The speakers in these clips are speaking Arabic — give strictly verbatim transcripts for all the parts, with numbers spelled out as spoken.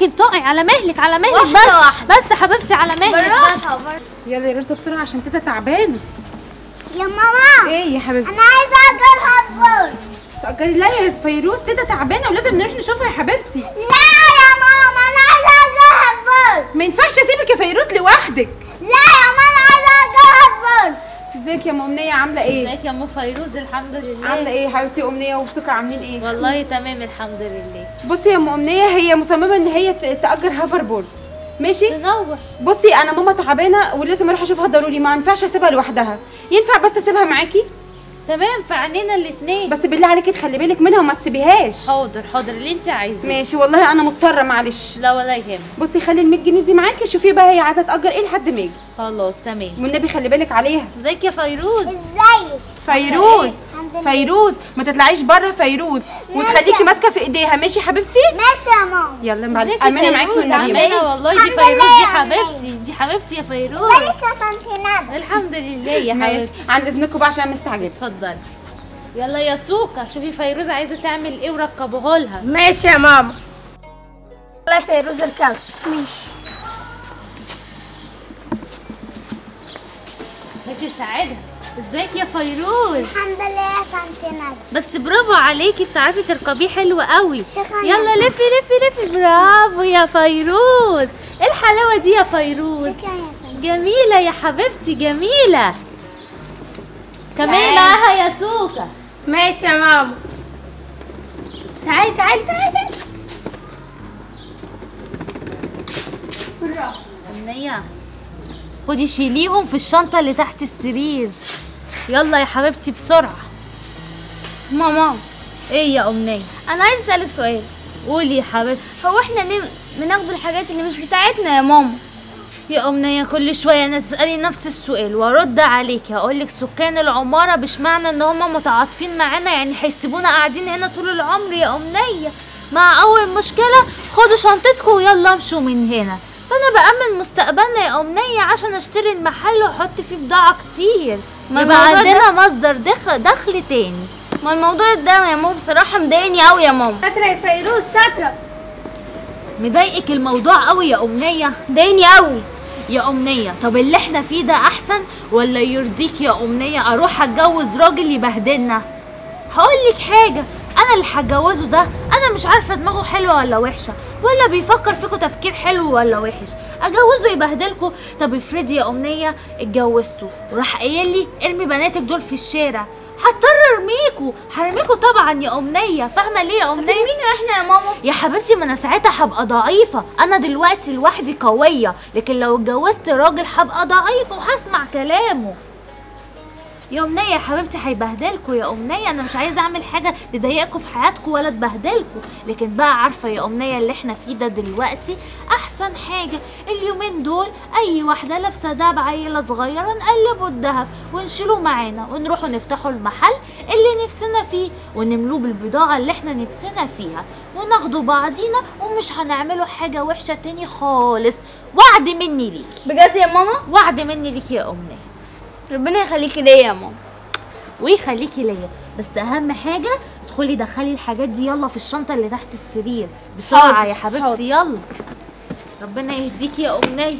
ممكن تقعي. على مهلك على مهلك. واحدة بس واحدة. بس حبيبتي على مهلك بالراحة. بس. يلا يا روزة بسرعه عشان تيتا تعبانه. يا ماما ايه يا حبيبتي؟ انا عايزه اجر هاسبورد. تأجري؟ لا يا فيروز، تيتا تعبانه ولازم نروح نشوفها يا حبيبتي. لا يا ماما انا عايزه اجر هاسبورد. ما ينفعش اسيبك يا فيروز لوحدك. لا يا ماما انا عايزه اجر هاسبورد. ازيك يا ام امنيه؟ عامله ايه؟ ازيك يا ام فيروز؟ الحمد لله. عامله ايه يا حبيبتي؟ امنيه وسكر عاملين ايه؟ والله تمام الحمد لله. بصي يا ام امنيه، هي مصممه ان هي ت- تأجر هافر بورد. ماشي؟ تنور. بصي انا ماما تعبانه ولازم اروح اشوفها ضروري، ما ينفعش اسيبها لوحدها. ينفع بس اسيبها معاكي؟ تمام في عينينا الاثنين. بس بالله عليكي تخلي بالك منها وما تسيبيهاش. حاضر حاضر اللي انت عايزاه. ماشي والله انا مضطره معلش. لا ولا يهمك. بصي خلي ال مية جنيه دي معاكي، شوفي بقى هي عايزه تأجر ايه لحد ما يجي. خلاص تمام. والنبي خلي بالك عليها. ازيك يا فيروز؟ ازيك؟ فيروز الحمد لله. فيروز ما تطلعيش بره فيروز، وتخليكي ماسكه في ايديها. ماشي يا حبيبتي؟ ماشي يا ماما. يلا معلش ازيك يا امانه معاكي فيروز؟ والنبي. امانه والله. دي الحمد فيروز لله دي يا حبيبتي، دي حبيبتي يا فيروز. ازيك يا طنط ندى؟ الحمد لله يا ماشي حبيبتي. عند اذنكم بقى عشان مستعجله. اتفضلي. يلا يا سوكا شوفي فيروز عايزه تعمل ايه وركبوها لها. ماشي يا ماما. يلا يا فيروز اركبي. ماشي. هاتي ساعدها. ازيك يا فيروز؟ الحمد لله يا طنط ندى. بس برافو عليكي، بتعرفي تركبيه حلو قوي. شكرا. يلا لفي لفي لفي. برافو يا فيروز. ايه الحلاوه دي يا فيروز؟ شكرا يا طنط. جميله يا حبيبتي جميله. كمان تعالي. معاها يا سوكا. ماشي يا ماما. تعالي تعالي تعالي. بالراحة. أمنية خدي شيليهم في الشنطة اللي تحت السرير. يلا يا حبيبتي بسرعة. ماما ايه يا أمنية؟ انا عايزه اسالك سؤال. قولي يا حبيبتي. هو احنا ليه بناخد الحاجات اللي مش بتاعتنا يا ماما؟ يا أمنية كل شوية أنا تسألي نفس السؤال وأرد عليكي. هقولك سكان العمارة مش معنى إن هما متعاطفين معانا يعني هيسيبونا قاعدين هنا طول العمر يا أمنية. مع أول مشكلة خدوا شنطتكم ويلا امشوا من هنا. فأنا بأمن مستقبلنا يا أمنية عشان أشتري المحل وأحط فيه بضاعة كتير، ما يبقى الموضوع عندنا مصدر دخل دخل تاني. ما الموضوع ده يا ماما بصراحه مضايقني قوي يا ماما. شاطره يا فيروز شاطره. مضايقك الموضوع قوي يا أمنية؟ مضايقني قوي يا أمنية طب اللي احنا فيه ده أحسن ولا يرضيك يا أمنية أروح أتجوز راجل يبهدلنا؟ هقولك حاجة، أنا اللي هتجوزه ده أنا مش عارفة دماغه حلوة ولا وحشة ولا بيفكر فيكوا تفكير حلو ولا وحش. أجوزه يبهدلكوا؟ طب افرضي يا أمنية اتجوزته وراح قايل لي ارمي بناتك دول في الشارع، هضطر ارميكوا. هرميكوا طبعا يا أمنية. فاهمة ليه يا أمنية؟ هترمينا احنا يا ماما؟ يا حبيبتي ما انا ساعتها هبقى ضعيفة. انا دلوقتي لوحدي قوية، لكن لو اتجوزت راجل هبقى ضعيفة وهسمع كلامه. يا أمنية يا حبيبتي هيبهدلكوا يا أمنية. انا مش عايزة اعمل حاجة تضايقكوا في حياتكوا ولا تبهدلكوا، لكن بقى عارفة يا أمنية اللي احنا فيه ده دلوقتي احسن حاجة. اليومين دول اي واحدة لابسة دهب عيلة صغيرة نقلبوا الدهب ونشيله معانا ونروحوا نفتحوا المحل اللي نفسنا فيه ونملوه بالبضاعة اللي احنا نفسنا فيها وناخدوا بعضينا ومش هنعملوا حاجة وحشة تاني خالص. وعد مني ليكي. بجد يا ماما؟ وعد مني ليكي يا أمنية. ربنا يخليكي ليا يا ماما. ويخليكي ليا. بس اهم حاجه ادخلي دخلي الحاجات دي يلا في الشنطه اللي تحت السرير بسرعه. حاضر، يا حبيبتي حاضر. يلا. ربنا يهديكي يا أمنية.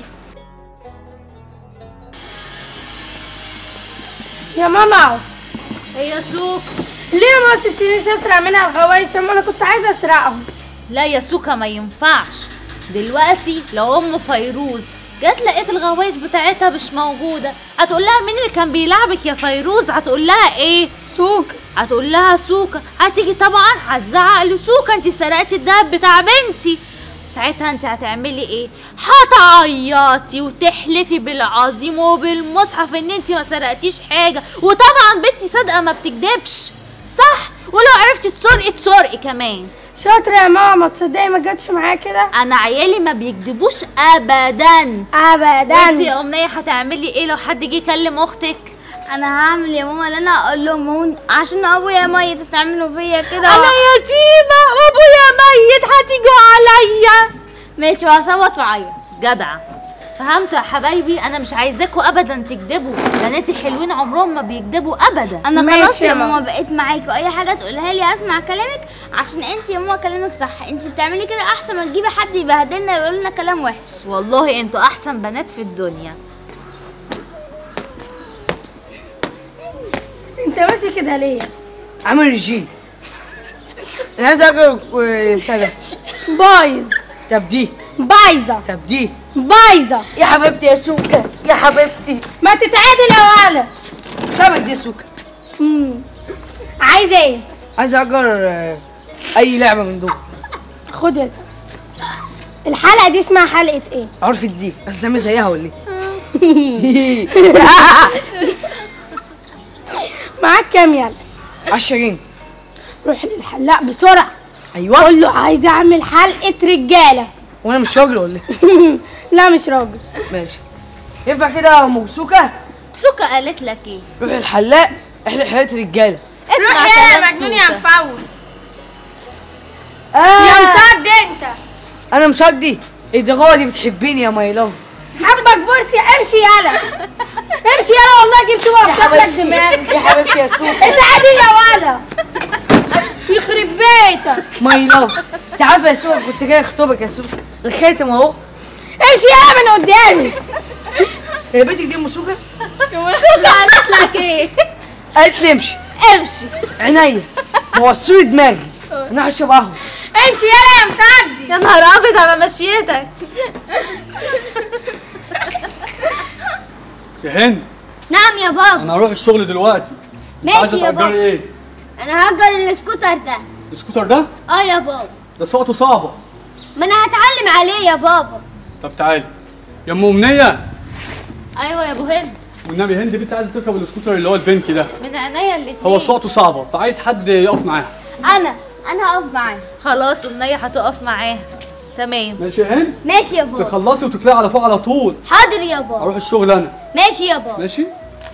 يا ماما ايه يا سوق؟ ليه ما سبتنيش اسرق منها الغوايش؟ ما انا كنت عايزه اسرقهم. لا يا سوكا ما ينفعش دلوقتي. لو ام فيروز جت لقيت الغوايش بتاعتها مش موجوده هتقول لها مين اللي كان بيلعبك يا فيروز؟ هتقول لها ايه؟ سوكا. هتقول لها سوكا. هتيجي طبعا هتزعق لسوكا انت سرقتي الدهب بتاع بنتي. ساعتها انت هتعملي ايه؟ هتعيطي وتحلفي بالعظيم وبالمصحف ان انت ما سرقتيش حاجه، وطبعا بنتي صادقه ما بتكدبش صح؟ ولو عرفتي تسرقي تسرقي كمان. شاطره يا ماما. تصدقي ما جاتش معايا كده؟ انا عيالي ما بيكدبوش ابدا ابدا. وانت يا امنيه هتعملي ايه لو حد جه يكلم اختك؟ انا هعمل يا ماما اللي انا اقول لهم هون عشان ابويا ميت تعملوا فيا كده. انا يتيمه وابويا ميت هتيجوا عليا. ماشي وهصوت وعيط. جدعه. فهمتوا يا حبايبي؟ انا مش عايزاكوا ابدا تكدبوا، بناتي حلوين عمرهم ما بيكدبوا ابدا. انا ماشي خلاص يا يا ماما بقيت معاكي، واي حاجه تقولها لي هسمع كلامك، عشان انت يا ماما كلامك صح. انت بتعملي كده احسن ما تجيبي حد يبهدلنا ويقول لنا كلام وحش. والله انتوا احسن بنات في الدنيا. انت ماشي كده ليه؟ عامل رجيم. انا عايز اكل بتاع ده. بايظ. طب دي بايظه. طب دي بايظه. يا حبيبتي يا سوكا يا حبيبتي. ما تتعادل يا ولد. شبك دي يا سوكا. امم عايز ايه؟ عايز اجر آه، اي لعبه من دول. خد يا ده. الحلقه دي اسمها حلقه ايه؟ عرفت دي اسامي زيها ولا ايه؟ معاك كام يلا؟ عشرة جنيه. روح للحلاق بسرعه. ايوه. قول له عايز اعمل حلقه رجاله. وانا مش راجل ولا ايه؟ لا مش راجل. ماشي. ينفع كده يا ام سوكا؟ سوكا قالت لك ايه؟ روح الحلاق احلق حلقه رجاله. اسمع كلام سوكا. مفوت. آه. يا مصدق انت. انا مصدي. الدغوه دي بتحبيني يا ماي لاف. حبك بورسي امشي يلا. امشي يلا والله جبت وقف لك دماغي. يا حبيبتي يا سوكا. اتعادل يا ولد. يخرب بيتك. ماي لاف. انت عارفه يا سوكا كنت جاي اخطبك يا سوكا. الخاتم اهو. امشي يلا من قدامي. هي بنتك دي ام سوكا؟ سوكا قالت لك ايه؟ قالت لي امشي. امشي. عينيا موصولي دماغي. انا هشرب قهوه. امشي يلا يا مسدي. يا نهار ابيض على مشيتك. يا هند، نعم يا بابا. انا هروح الشغل دلوقتي. ماشي عايزه يا تأجري بابا. ايه؟ انا هأجر السكوتر ده. السكوتر ده؟ اه يا بابا. ده سواقته صعبه. ما انا هتعلم عليه يا بابا. طب تعالي يا ام امنيه. ايوه يا ابو هند. والنبي هند بنت عايزه تركب السكوتر اللي هو البنكي ده. من عينيا الاتنين. هو سواقته صعبه فعايز حد يقف معاها. انا انا هقف معاه. خلاص امنيه هتقف معاها. تمام. ماشي يا هند؟ ماشي يا بابا. تخلصي وتطلعي على فوق على طول. حاضر يا بابا. اروح الشغل انا. ماشي يا بابا. ماشي؟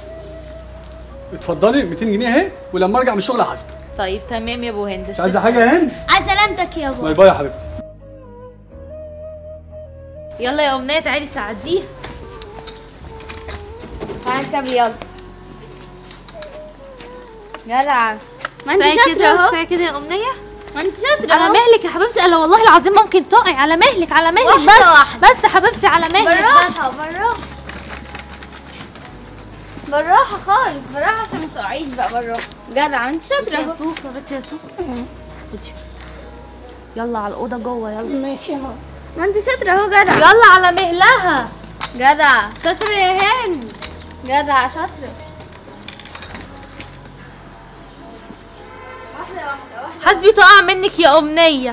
اتفضلي مئتين جنيه اهي، ولما ارجع من الشغل هحاسبك. طيب تمام يا ابو هند. مش عايزه حاجه يا هند؟ على سلامتك يا باي بابا. باي يا حبيبتي. يلا يا امنيه تعالي ساعديها. هركب يلا. جدع. ما انت ساعة شاطره كده اهو. ساعة كده يا امنيه. ما انت شاطره على اهو. مهلك يا حبيبتي. انا والله العظيم ممكن تقعي. على مهلك على مهلك. واحدة بس واحدة. بس يا حبيبتي على مهلك. بالراحه بالراحه بالراحه خالص. بالراحه عشان ما تقعيش بقى. بالراحه. جدع انت شاطره يا اهو. سوكا بنتي يا سوكا. خدي. يلا على الاوضه جوه يلا. ماشي يا ماما. ما انت شاطره اهو. جدع. يلا على مهلها. جدع. شاطره يا هند. جدع شاطره. واحده واحده واحده. حسبي تقع منك يا امنيه.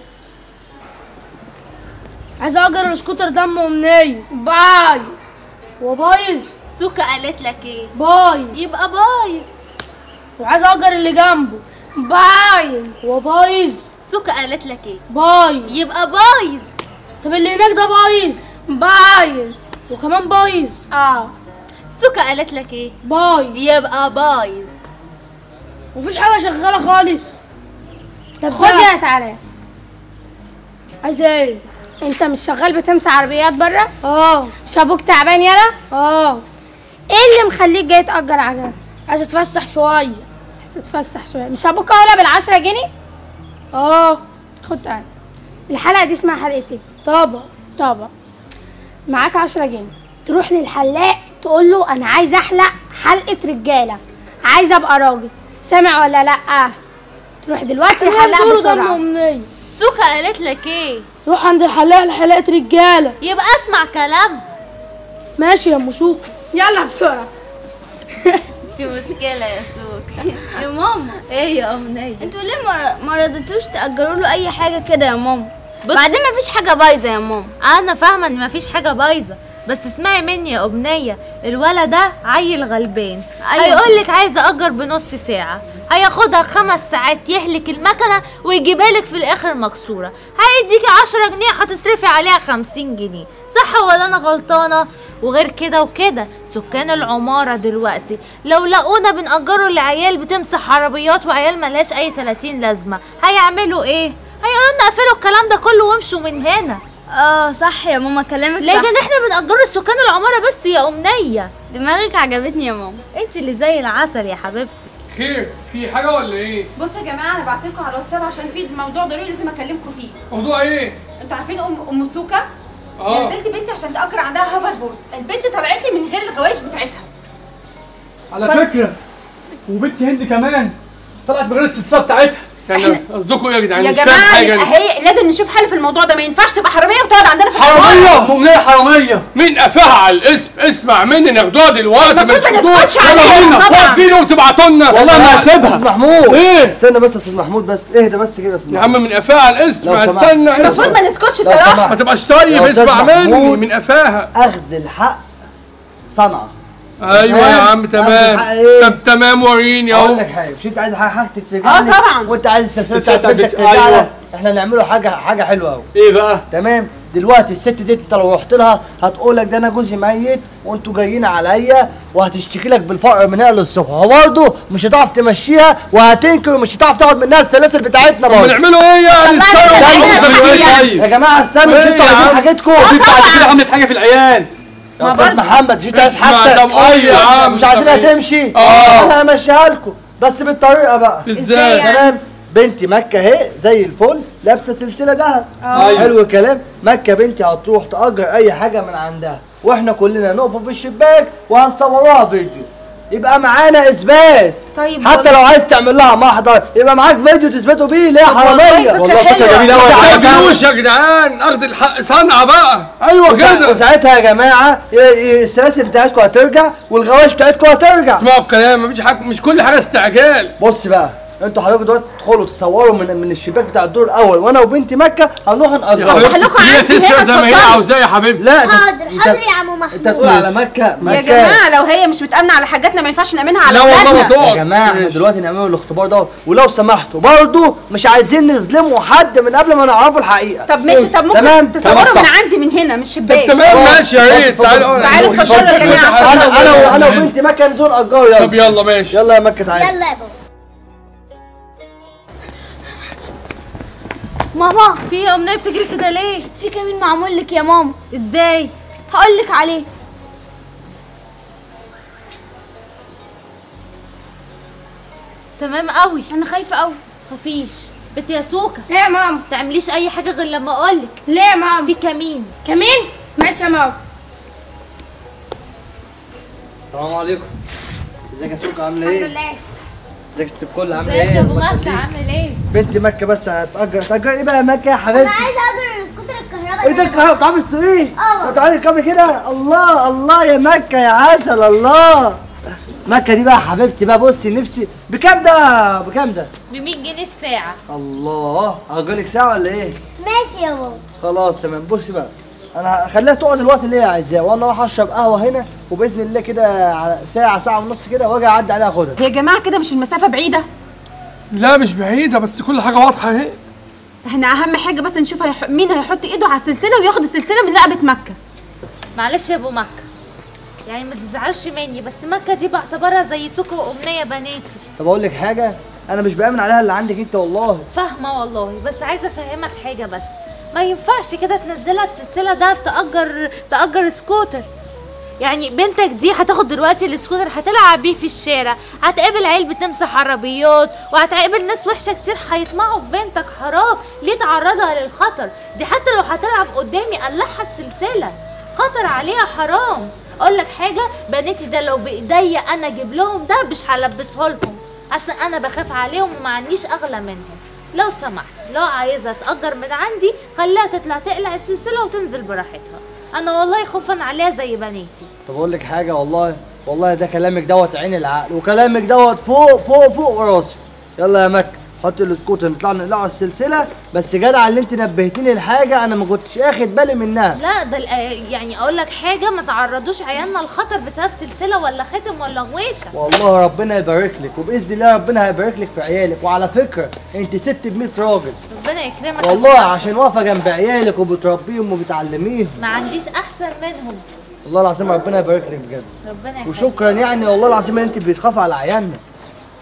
عايز اجر السكوتر ده ام امنيه. بايظ. هو بايظ. سوكا قالت لك ايه؟ بايظ. يبقى بايظ. طب عايز اجر اللي جنبه. بايظ. هو بايظ. سوكا قالت لك ايه؟ بايظ. يبقى بايظ. طب اللي هناك ده بايظ. بايظ. وكمان بايظ. اه. سوكا قالت لك ايه؟ بايظ. يبقى بايظ. مفيش حاجه شغاله خالص. طب خد يا تعالى. عايز ايه؟ انت مش شغال بتمسح عربيات بره؟ اه. مش ابوك تعبان يلا؟ اه. ايه اللي مخليك جاي تأجر عجله؟ عايز اتفسح شويه. عايز تتفسح شويه. مش ابوك ولا بالعشرة جنيه؟ اه. خد تعالى. الحلقه دي اسمها حلقه ايه؟ طبع. طبع. معاك عشرة جنيه. تروح للحلاق تقول له انا عايز احلق حلقه رجاله. عايز ابقى راجل. سامع ولا لا؟ تروح دلوقتي للحلاق بسرعه. سوكا قالت لك ايه؟ روح عند الحلاق لحلقه رجاله. يبقى اسمع كلام. ماشي يا ام سوكا. يلا بسرعه. دي مشكله يا سوكا. يا ماما ايه يا امنيه؟ انتوا ليه ما ما رضيتوش تأجروا له اي حاجه كده يا ماما؟ بص- بعدين مفيش حاجه بايظه يا ماما. انا فاهمه ان مفيش حاجه بايظه، بس اسمعي مني يا امنيه، الولد ده عيل غلبان. أيوة. هيقولك عايزه اجر بنص ساعه، هياخدها خمس ساعات يهلك المكنه ويجيبها لك في الاخر مكسوره. هيديكي عشرة جنيه هتصرفي عليها خمسين جنيه، صح ولا انا غلطانه؟ وغير كده وكده سكان العماره دلوقتي لو لقونا بنأجره لعيال بتمسح عربيات وعيال ملهاش اي تلاتين لازمه هيعملوا ايه؟ هيقولوا لنا اقفلوا الكلام ده كله وامشوا من هنا. اه صح يا ماما كلامك صح. لكن احنا بنأجر السكان العمارة بس يا أمنية. دماغك عجبتني يا ماما. انت اللي زي العسل يا حبيبتي. خير في حاجه ولا ايه؟ بصوا يا جماعه انا بعت لكم على الواتساب عشان في موضوع ضروري لازم اكلمكم فيه. موضوع ايه؟ انتوا عارفين ام ام سوكا؟ اه نزلت بنتي عشان تأجر عندها هوفر بورد، البنت طلعت لي من غير الغوايش بتاعتها. على فكره وبنتي هند كمان طلعت من غير الستاره بتاعتها. يعني قصدكم ايه يا جدعان؟ يا مش فاهم جماعه حاجه أنا. هي لازم نشوف حل في الموضوع ده، ما ينفعش تبقى حراميه وتقعد عندنا في حراميه؟ مؤمنيه حراميه؟ مين قفاها على الاسم؟ اسمع مني ناخدوها دلوقتي. المفروض ما تسكتوش. نسكتش عليها طبعا. واقفين وتبعتوا لنا. والله ما هسيبها. استاذ محمود ايه؟ استنى بس يا استاذ محمود، بس اهدى بس كده يا استاذ يا محمود. عم من قفاها على الاسم. لو سمحت. استنى المفروض ما نسكتش لو صراحه. سمحت. ما تبقاش طيب. يا أستاذ اسمع مني محمود. من قفاها. اخذ الحق صنعه. ايوه يا تمام؟ عم تمام. أخذ الحق إيه؟ طب تمام وريني اقول اهو. لك حاجه، مش انت عايز حاجتك ترجع اه لك؟ طبعا. وانت عايز السلسله السلسلة بتاعت بنتك بتاعت- ترجع أيوة. لك؟ احنا نعمله حاجه حاجه حلوه قوي. ايه بقى؟ تمام. دلوقتي الست دي انت لو رحت لها هتقول لك ده انا جوزي ميت وانتوا جايين عليا، وهتشتكي لك بالفقر من هنا للصبح، وبرضه مش هتعرف تمشيها وهتنكر ومش هتعرف تاخد منها السلاسل بتاعتنا ما برضه. نعملوا ايه يعني؟ يا جماعه استنوا، مش إيه انتوا يا عايزين عم؟ حاجتكم؟ في بعد كده عملت حاجه في العيال. يا استاذ محمد مش عايز اسمع، حاجتك. طب قول يا عم. مش عايزينها طب إيه؟ تمشي؟ آه. انا همشيها لكم بس بالطريقه بقى. ازاي؟ تمام. بنتي مكه اهي زي الفل لابسه سلسله دهب. أيوة. حلو الكلام. مكه بنتي هتروح تأجر اي حاجه من عندها، واحنا كلنا نقف في الشباك وهنصوروها فيديو، يبقى معانا اثبات. طيب حتى لو عايز تعمل لها محضر يبقى معاك فيديو تثبته بيه اللي هي حراميه. والله فكره جميله قوي. ما تجيبوش يا جدعان. اخد الحق صنعه بقى. ايوه كده. وساعتها يا جماعه ي- ي- السلاسل بتاعتكم هترجع والغواش بتاعتكم هترجع. اسمعوا الكلام. مفيش حاجه، مش كل حاجه استعجال. بص بقى، انتوا حضرتك دلوقتي تدخلوا تصوروا من من الشباك بتاع الدور الاول، وانا وبنتي مكه هنروح يا نأجرها. حبيبتي لكم هي عندي تسرق هنا زي ما هي اتفضلوا. عاوزاه يا حبيبتي. لا ده- حاضر انت- حاضر يا عم محمود. انت هتقول على مكه مكه يا جماعه لو هي مش متأمنة على حاجاتنا ما ينفعش نأمنها على لا والله ما اولادنا. تقعد. يا جماعه احنا دلوقتي نعملوا الاختبار دوت، ولو سمحتوا برضه مش عايزين نظلموا حد من قبل ما نعرفوا الحقيقه. طب ماشي، طب ممكن تمام؟ تصوروا تمام، من صح. عندي من هنا من الشباك. تمام خلاص. ماشي يا ريت. اتفضل. تعالوا تعالوا اتفضلوا يا جماعة. انا انا انا وبنتي مكه نزور نأجره. يلا طب يلا ماشي. يلا يا مكه تعالى. يلا يا بابا. ماما في ايه يا أمنية بتجري كده ليه؟ في كمين معمول لك يا ماما. ازاي؟ هقول لك عليه. تمام قوي. انا خايفه قوي. مفيش. بنت يا سوكا ليه يا ماما؟ تعمليش اي حاجه غير لما اقولك. ليه يا ماما؟ في كمين. كمين؟ ماشي يا ماما. السلام عليكم. ازيك يا سوكا عامله الحمد ايه؟ لله. ازيك يا ست الكل عامله ازيك ايه؟ يا ابو الله مكة يخليك. عامل ايه؟ بنتي مكه بس هتأجر هتأجر ايه بقى يا مكه يا حبيبتي؟ انا عايزه اقدر السكوتر الكهرباء ايه ده الكهرباء بتعرفي تسوقيه؟ اه. طب تعالي اركبي كده. الله الله يا مكه يا عسل الله. مكه دي بقى يا حبيبتي بقى بصي نفسي بكام ده؟ بكام ده؟ ب مية جنيه الساعه. الله هأجرلك ساعة ولا ايه؟ ماشي يا بابا. خلاص تمام. بصي بقى انا هخليها تقعد الوقت اللي هي عايزاه، وانا اروح اشرب قهوه هنا، وباذن الله كده على ساعه ساعه ونص كده واجي اعدي عليها اخدها. يا جماعه كده مش المسافه بعيده. لا مش بعيده، بس كل حاجه واضحه اهي. احنا اهم حاجه بس نشوف هيح... مين هيحط ايده على السلسله وياخد السلسله من رقبه مكه. معلش يا ابو مكة، يعني ما تزعلش مني، بس مكة دي بعتبرها زي سوكا وامنيه بناتي. طب اقول لك حاجه، انا مش بامن عليها اللي عندك انت والله. فاهمه والله، بس عايزه افهمك حاجه بس. ما ينفعش كده تنزلها بسلسله ده تأجر تأجر سكوتر. يعني بنتك دي هتاخد دلوقتي السكوتر هتلعب بيه في الشارع، هتقابل عيل بتمسح عربيات، وهتقابل ناس وحشه كتير هيطمعوا في بنتك. حرام ليه تعرضها للخطر دي؟ حتى لو هتلعب قدامي قلعها السلسله، خطر عليها حرام. اقول لك حاجه، بناتي ده لو بايديا انا اجيب لهم ده مش هلبسه لهم، عشان انا بخاف عليهم وما عنديش اغلى منهم. لو سمحت لو عايزه تأجر من عندي خليها تطلع تقلع السلسله وتنزل براحتها، انا والله خوفا عليها زي بناتي. طب اقول لك حاجه، والله والله ده كلامك دوت عين العقل، وكلامك دوت فوق فوق فوق راسي. يلا يا مكه حطي السكوتر نطلع نقلعوا السلسله، بس جدع اللي انت نبهتيني لحاجه انا ما كنتش اخد بالي منها. لا ده يعني اقول لك حاجه، ما تعرضوش عيالنا للخطر بسبب سلسله ولا خاتم ولا غويشه. والله ربنا يبارك لك، وباذن الله ربنا هيبارك لك في عيالك. وعلى فكره انت ست ب مية راجل ربنا يكرمك والله، عشان واقفه جنب عيالك وبتربيهم وبتعلميهم. ما عنديش احسن منهم. والله العظيم ربنا يبارك لك بجد، ربنا يكرمك. وشكرا يعني والله العظيم ان انت بتخافي على عيالنا.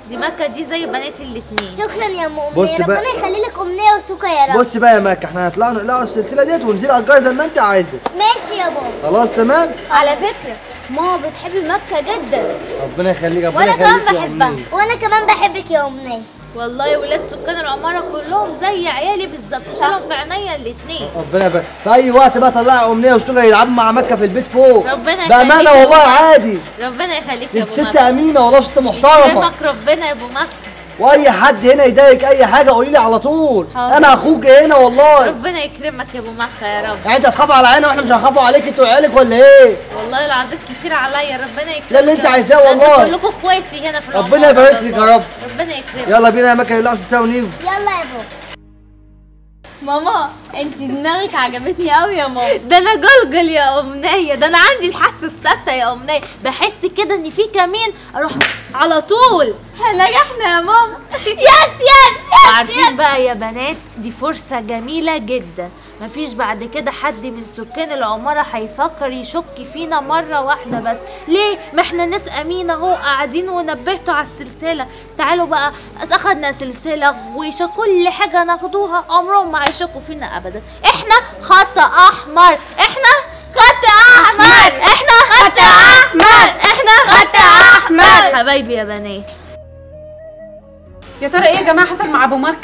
دي مكة دي زي بناتي الاتنين. شكرا يا ام بص امنيه، بقى. ربنا يخلي لك امنيه وسوكا يا رب. بص بقى يا مكه، احنا هنطلع نقلعوا السلسله ديت وننزل على الجار زي ما انت عايزه. ماشي يا بابا. خلاص تمام. على فكره ماما بتحب مكه جدا، ربنا يخليك، ربنا وانا كمان يخليك يا بحبها. أمنية. وانا كمان بحبك يا امنيه. والله ولاد سكان العمارة كلهم زي عيالي بالظبط، شالهم في عينيا الاتنين. ربنا يبارك. في اي وقت بقى طلعي امنيه وسوكا يلعبوا مع مكه في البيت فوق. ربنا يخليك بامانه يا والله أبو مكة. عادي. ربنا يخليك يا انت ابو ست مكة. امينه والله، ست محترمه. يكرمك ربنا يا ابو مكة. واي حد هنا يضايق اي حاجه قولي لي على طول. حاضر. انا اخوك هنا والله. ربنا يكرمك يا ابو مكة يا رب. يعني انت هتخاف على عيننا واحنا مش هنخافوا عليك انت وعيالك ولا ايه؟ والله العظيم كتير عليا، ربنا يكرمك. ده اللي انت يا رب. عايزاه ده والله. انتوا كلكم اخواتي هنا في العمارة. ربنا يبارك لك يا رب. ربنا يكرمك. يلا بينا يا مكه نقلعوا السلسله ونيجوا. يلا يا بابا. ماما انت دماغك عجبتني قوي يا ماما. ده انا جلجل يا امنيه، ده انا عندي الحاسه الثابته يا امنيه، بحس كده ان في كمين اروح على طول. نجحنا يا ماما. يس يس وعارفين بقى يا بنات، دي فرصه جميله جدا، مفيش بعد كده حد من سكان العماره هيفكر يشك فينا مره واحده بس. ليه؟ ما احنا ناس امينه اهو قاعدين ونبهتوا على السلسله. تعالوا بقى، اخدنا سلسله غويشه، كل حاجه ناخدوها عمرهم ما هيشكوا فينا ابدا. احنا خط احمر، احنا خط احمر، احنا خط احمر، احنا خط احمر. حبايبي يا بنات. يا ترى ايه يا جماعه حصل مع ابو مكه؟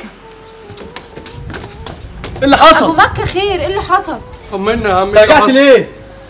ايه اللي ابو حصل؟ مكه خير، ايه اللي حصل؟ طمنا يا عم. انت رجعت ليه؟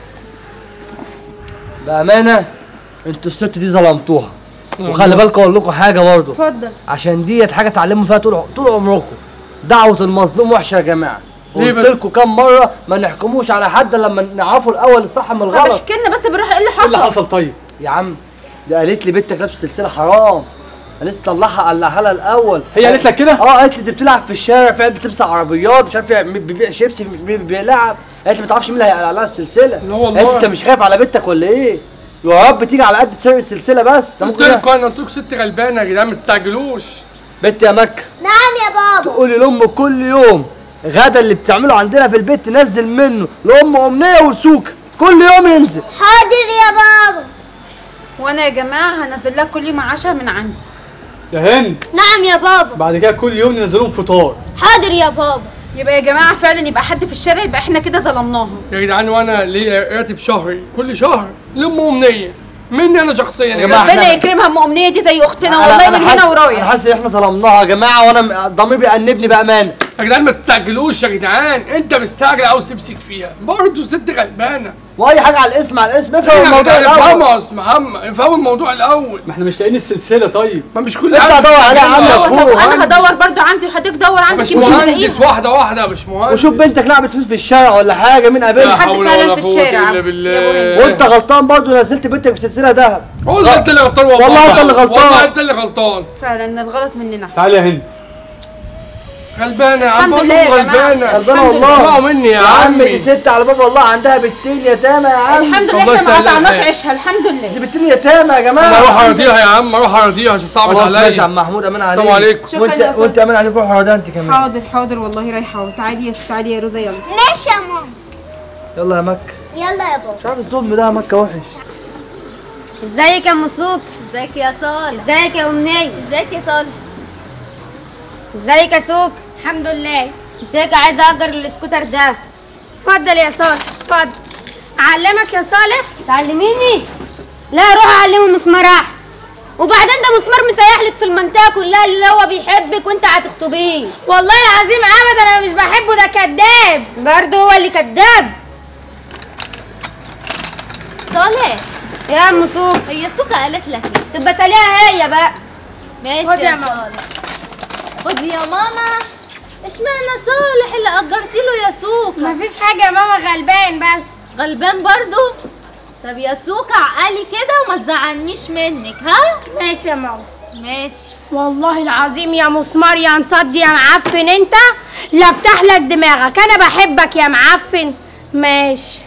بامانه انتوا الست دي ظلمتوها. وخلي بالكم اقول لكم حاجه برضه. اتفضل. عشان ديت حاجه تعلموا فيها طول طول عمركم. دعوه المظلوم وحشه يا جماعه. ليه قلت بس؟ لكم كام مره ما نحكموش على حد لما نعرفوا الاول الصح من طب الغلط. احكي لنا بس بالراحه، ايه اللي ايه اللي حصل؟ حصل طيب؟ يا عم دي قالت لي بنتك لابسه سلسله حرام. قالت لي طلعها قلعها لها الاول. هي قالت لك كده؟ اه قالت لي دي بتلعب في الشارع، في علبه بتمسح عربيات، مش عارف بيبيع شيبسي بي- بيلعب. قالت لي ما تعرفش مين اللي هيقلع لها السلسله. لا والله. قالت انت مش خايف على بنتك ولا ايه؟ يا رب تيجي على قد تسرق السلسله بس. ده قلت ممكن لكم انا، قلت لكم ست غلبانه يا جدعان، ما تستعجلوش. بنت يا مكه نعم يا بابا. تقولي لامك كل يوم غدا اللي بتعمله عندنا في البيت تنزل منه لام امنيه وسوكا، كل يوم ينزل. حاضر يا بابا. وانا يا جماعه هنزل لها كل يوم عشاء من عندي. يا هند، نعم يا بابا. بعد كده كل يوم ننزلهم فطار. حاضر يا بابا. يبقى يا جماعه فعلا يبقى حد في الشارع، يبقى احنا كده ظلمناها. يا جدعان وانا ليه راتب شهري كل شهر لام امنيه مني انا شخصيا يا جماعة، جدعان. ربنا احنا- يكرمها ام امنيه دي زي اختنا أنا- والله أنا من حاسس- هنا انا ورايح. حاسس ان احنا ظلمناها يا جماعه، وانا ضميري بيأنبني بامانه. يا جدعان ما تستعجلوش يا جدعان، انت مستعجل عاوز تمسك فيها، برضه ست غلبانه. واي حاجه على الاسم على الاسم، افهم يا الموضوع جدعان الاول. افهموا يا استاذ محمد، افهموا الموضوع الاول. ما احنا مش لاقيين السلسله طيب. ما مش كل انت حاجة هدور عليها يا عم يا تستعجلوا. فوق. انا هدور برضو عندي وحضرتك دور عندك مش يمكن مهندس، تلاقيها. واحده واحده يا مش مهندس. وشوف بنتك لعبت فين في الشارع ولا حاجه، مين لا قابلها؟ حد حول فعلا ولا في قوة الشارع. إلا يا أبو بالله. هند. وانت غلطان برضه، نزلت بنتك بسلسله ذهب. والله انت اللي غلطان والله. والله انت اللي غلطان. والله انت اللي غلطان. فعلا الغلط مننا. تعالى يا هند. غلبانه يا عم، الحمد بقول لله لكم يا جماعة. غلبانه. غلبانه الحمد والله. اسمعوا مني يا يا عم دي عمي. ست على باب الله عندها بنتين يتامى يا عم. الحمد لله الله احنا ما قطعناش يسلمك. عيشها، الحمد لله. دي بنتين يتامى يا انا جماعه. اروح ارضيها يا عم، اروح ارضيها عشان صعبت خلاص ماشي يا عليا. عم محمود، امان عليك. السلام عليكم. شكرا وانت يا أستاذ. وانت امان عليك، روح اقعد انت كمان. حاضر حاضر والله رايحه اهو. تعالي يا تعالي يا روزا يلا. ماشي يا ماما. يلا يا مكه. يلا يا بابا. مش عارف الظلم ده يا مكه وحش. ازيك يا مسوك؟ ازيك يا صالح؟ ازيك يا امنيه؟ ازيك يا صالح؟ ازيك يا سوك؟ الحمد لله. ازيك؟ عايزه اجر السكوتر ده. اتفضل يا صالح، اتفضل. اعلمك يا صالح؟ تعلميني؟ لا روح اعلمه مسمار احسن. وبعدين ده مسمار مسيح لك في المنطقه كلها، اللي هو بيحبك وانت هتخطبيه. والله العظيم ابدا انا مش بحبه، ده كذاب. برضه هو اللي كذاب. صالح، يا ام سوك، هي سوكا قالت لك ايه؟ تبقى ساليها هي بقى. ماشي خد يا يا ماما. صالح. خدي يا ماما. اشمعنى صالح اللي اجرتي له يا سوكا؟ مفيش حاجه يا ماما، غلبان بس. غلبان برضو؟ طب يا سوكا عقلي كده وما تزعلنيش منك، ها؟ ماشي يا ماما. ماشي. والله العظيم يا مسمار يا مصدي يا معفن انت، لا افتح لك دماغك، انا بحبك يا معفن. ماشي.